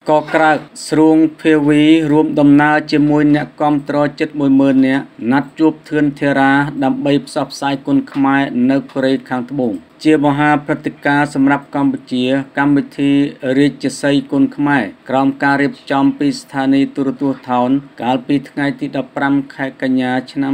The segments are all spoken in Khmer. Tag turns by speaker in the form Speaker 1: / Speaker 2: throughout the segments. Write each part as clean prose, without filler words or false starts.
Speaker 1: ក៏ក្រើកស្រួងភាវីរួមដំណើរជាមួយអ្នកគាំទ្រជិត 10000 នាក់ណាត់ជួបធឿនធារាដើម្បីផ្សព្វផ្សាយគុណខ្មែរនៅកូរ៉េខាងត្បូងជាមហាព្រឹត្តិការណ៍សម្រាប់កម្ពុជាកម្មវិធីរាជសីហ៍គុណខ្មែរក្រោមការរៀបចំពីស្ថានីយ៍ទូរទស្សន៍ថោនកាលពីថ្ងៃទី 15 ខែកញ្ញាឆ្នាំ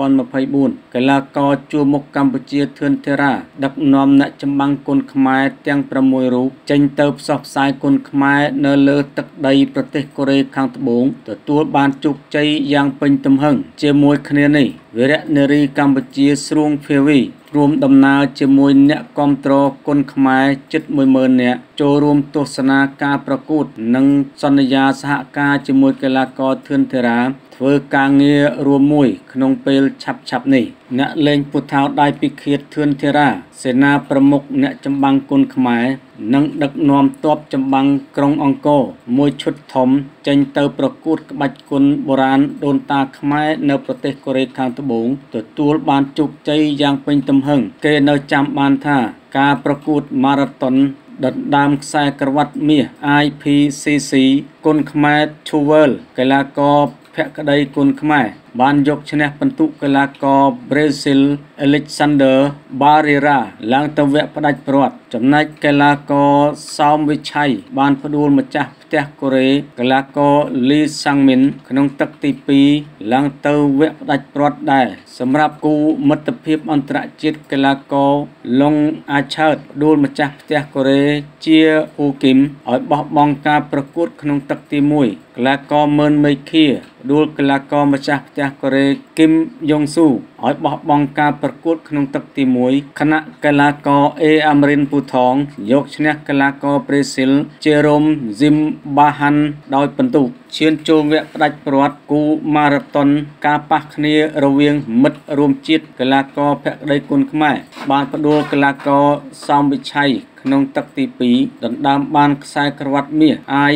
Speaker 1: 2024 កីឡាករជួរមុខកម្ពុជាធឿនធារាដឹកនាំអ្នកចម្បាំងគុណខ្មែរទាំង 6 រូបចេញទៅផ្សព្វផ្សាយគុណខ្មែរនៅលើទឹកដីប្រទេសកូរ៉េខាងត្បូងទទួលបានជោគជ័យយ៉ាងពេញទំហឹងជាមួយគ្នានេះវីរនារីកម្ពុជាស្រួងភាវីរួមដំណើរជាមួយអ្នកគាំទ្រគុណខ្មែរជិត 10000 នាក់ចូលរួមទស្សនាការប្រកួតនិងសន្យាសហការជាមួយកីឡាករធឿនធារាធ្វើការងាររួមមួយក្នុងពេលឆាប់ៗនេះអ្នកលេងពុទ្ធោដៃពិឃាតធឿនធារាសេនាប្រមុខអ្នកចម្បាំងគុណខ្មែរនិងដឹកនាំទ័ពចម្បាំងក្រុងអង្គរមួយឈុតធំចេញទៅប្រកួតក្បាច់គុណបុរាណដូនតាខ្មែរនៅប្រទេសកូរ៉េខាងត្បូងទទួលបានជោគជ័យយ៉ាងពេញទំហឹងគេនៅចាំបានថាការប្រកួតម៉ារ៉ាតុនដណ្ដើមខ្សែក្រវ៉ាត់មាស IPCC គុណខ្មែរ Two World កីឡាករភក្តីគុណខ្មែរបានយកឈ្នះពិន្ទុកីឡាករប្រេស៊ីល Alexander Barrera ឡើងទៅវគ្គផ្ដាច់ព្រ័ត្រចំណែកកីឡាករសោមវិឆ័យបានផ្ដួលម្ចាស់ផ្ទះកូរ៉េកីឡាករ Lee Sang-min ក្នុងទឹកទី 2 ឡើងទៅវគ្គផ្ដាច់ព្រ័ត្រដែរសម្រាប់គូមិត្តភាពអន្តរជាតិកីឡាករ Long Achert ផ្ដួលម្ចាស់ផ្ទះកូរ៉េជាហ៊ូគីមឲ្យបោះបង់ការប្រកួតក្នុងទឹកទី 1 កីឡាករមឿនមេឃាផ្ដួលកីឡាករម្ចាស់ផ្ទះកូរ៉េគីមយ៉ុងស៊ូឲ្យបោះបង់ការប្រកួតក្នុងទឹកទី 1 ខណៈកីឡាករអេអាមរិនពូថងយកឈ្នះកីឡាករប្រេស៊ីលជេរ៉ូមស៊ីមបាហាន់ដោយពិន្ទុឈានចូលវគ្គផ្ដាច់ព្រ័ត្រគូម៉ារ៉ាតុនការប៉ះគ្នារវាងមិត្តរួមជាតិកីឡាករភក្តីគុណខ្មែរបានផ្ដួលកីឡាករសោមវិឆ័យក្នុងទឹកទី 2 ដណ្ដើមបានខ្សែក្រវ៉ាត់មាស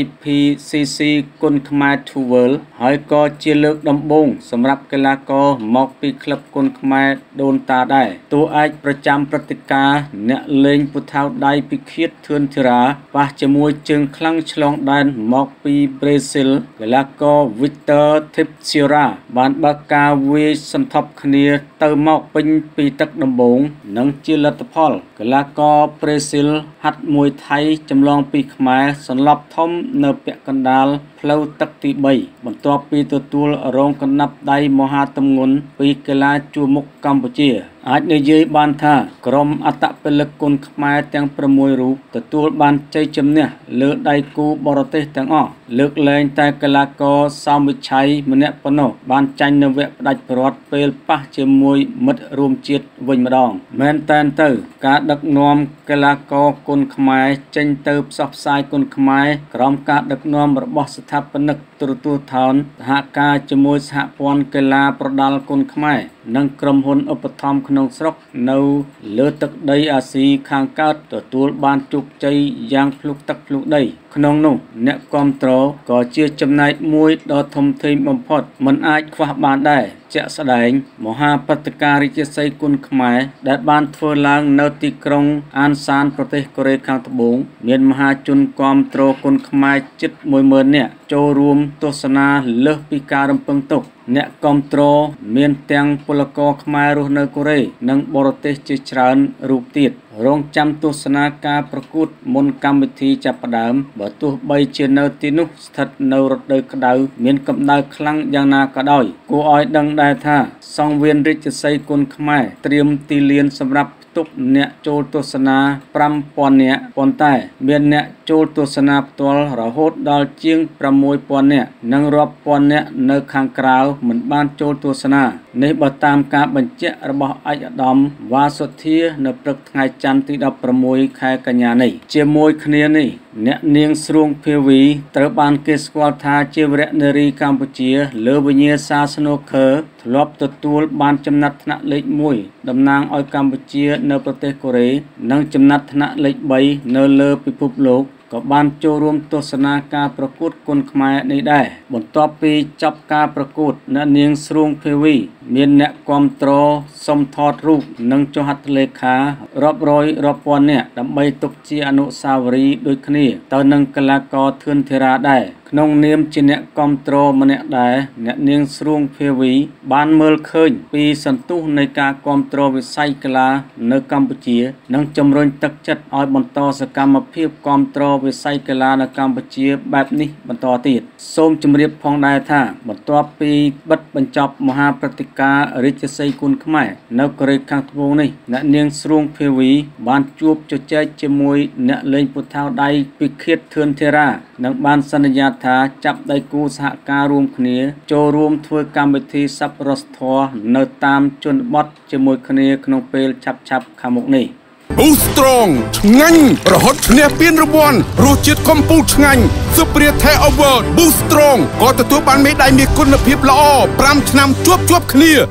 Speaker 1: IPCC គុណខ្មែរ Two World ហើយក៏ជាលើកដំបូងសម្រាប់កីឡាករមកពីក្លឹបគុណខ្មែរដូនតាដែរតួឯកប្រចាំព្រឹត្តិការណ៍អ្នកលេងពុទ្ធោដៃពិឃាតធឿនធារាប៉ះជាមួយជើងខ្លាំងឆ្លងដែនមកពីប្រេស៊ីលកីឡាករ Victor Teixeira បានបើកការវាយសន្ធប់គ្នាទៅមកពេញពីទឹកដំបូងនិងជាលទ្ធផលកីឡាករប្រេស៊ីលហាត់មួយថៃចម្លងពីខ្មែរសន្លប់ធំនៅពាក់កណ្ដាលផ្លូវទឹកទី 3 បន្ទាប់ពីទទួលរងកណ្ដាប់ដៃមហាទម្ងន់ពីកីឡាជួរមុខកម្ពុជាអាចនិយាយបានថាក្រុមអត្តពលិកគុណខ្មែរទាំង 6 រូបទទួលបានជ័យជំនះលើដៃគូបរទេសទាំងអស់លើកលែងតែកីឡាករសោមវិឆ័យម្នាក់ប៉ុណ្ណោះបានចាញ់នៅវគ្គផ្ដាច់ព្រ័ត្រពេលប៉ះជាមួយមិត្តរួមជាតិវិញម្ដងមែនតែនទៅការដឹកនាំកីឡាករគុណខ្មែរចេញទៅផ្សព្វផ្សាយគុណខ្មែរក្រោមការដឹកនាំរបស់ស្ថាបនិកទូរទស្សន៍ថោនសហការជាមួយសហព័ន្ធកីឡាប្រដាល់គុណខ្មែរនិងក្រុមហ៊ុនឧបត្ថម្ភក្នុងស្រុកនៅលើទឹកដីអាស៊ីខាងកើតទទួលបានជោគជ័យយ៉ាងភ្លុកទឹកភ្លុកដីក្នុងនោះអ្នកគាំទ្រក៏ជាចំណែកមួយដ៏ធំធេងបំផុតមិនអាចខ្វះបានដែរជាក់ស្ដែងមហាព្រឹត្តិការណ៍រាជសីហ៍គុណខ្មែរដែលបានធ្វើឡើងនៅទីក្រុងអានសានប្រទេសកូរ៉េខាងត្បូងមានមហាជនគាំទ្រគុណខ្មែរជិត 10000 នាក់ចូលរួមទស្សនាលើសពីការរំពឹងទុកអ្នកគាំទ្រមានទាំងពលករខ្មែររស់នៅកូរ៉េនិងបរទេសជាច្រើនរូបទៀតរងចាំទស្សនាការប្រកួតមុនកម្មវិធីចាប់ផ្ដើមបើទោះបីជានៅទីនោះស្ថិតនៅរដូវក្តៅមានកម្ដៅខ្លាំងយ៉ាងណាក៏ដោយគួរឲ្យដឹងដែរថាសង្វៀនរាជសីហ៍គុណខ្មែរត្រៀមទីលានសម្រាប់ទុកអ្នកចូលទស្សនា 5000 នាក់ប៉ុន្តែមានអ្នកចូលទស្សនាផ្ទាល់រហូតដល់ជាង 6000 នាក់និងរាប់ពាន់នាក់នៅខាងក្រៅមិនបានចូលទស្សនានេះបើតាមការបញ្ជាក់របស់ឯកឧត្តមវ៉ាសុធានៅព្រឹកថ្ងៃច័ន្ទទី 16 ខែកញ្ញានេះជាមួយគ្នានេះអ្នកនាងស្រួងភាវីត្រូវបានគេស្គាល់ថាជាវីរនារីកម្ពុជាលើវិញ្ញាសាស្នូកឺធ្លាប់ទទួលបានចំណាត់ថ្នាក់លេខ 1 តំណាងឲ្យកម្ពុជានៅប្រទេសកូរ៉េនិងចំណាត់ថ្នាក់លេខ 3 នៅលើពិភពលោកក៏បានចូលរួមទស្សនាការប្រកួតគុនខ្មែរនេះដែរបន្ទាប់ពីចប់ការប្រកួតអ្នកនាងស្រួងភាវីមានអ្នកគាំទ្រសុំថតរូបនិងចុះហត្ថលេខារាប់រយរាប់ពាន់នាក់ដើម្បីទុកជាអនុស្សាវរីយ៍ដូចគ្នាទៅនឹងកីឡាករធឿនធីរ៉ាដែរក្នុងនាមជាអ្នកគាំទ្រម្នាក់ដែរអ្នកនាងស្រួងភាវីបានមើលឃើញពីសន្ទុះនៃការគាំទ្រវិស័យកីឡានៅកម្ពុជានិងជំរុញទឹកចិត្តឲ្យបន្តសកម្មភាពគាំទ្រវិស័យកីឡានៅកម្ពុជាបែបនេះបន្តទៀតសូមជម្រាបផងដែរថាបន្ទាប់ពីបិទបញ្ចប់មហាព្រឹត្តិការណ៍រាជសីហ៍គុនខ្មែរនៅកូរ៉េខាងត្បូងនេះអ្នកនាងស្រួងភាវីបានជួបជជែកជាមួយអ្នកលេងពូថៅដៃពិឃាតធឿនធីរ៉ានិងបានសន្យាថាចាប់ដៃគូសហការរួមគ្នាចូលរួមធ្វើកម្មវិធីសប្បុរសធម៌នៅតាមជនបទជាមួយគ្នាក្នុងពេលឆាប់ៗខាងមុខនេះ
Speaker 2: Boost Strong ឆ្ងាញ់រហូតឈ្នះពានរង្វាន់រសជាតិកំពូលឆ្ងាញ់ Superior Thai Award Boost Strong ក៏ទទួលបានមេដាយមាសគុណភាពល្អ5ឆ្នាំជាប់គ្នា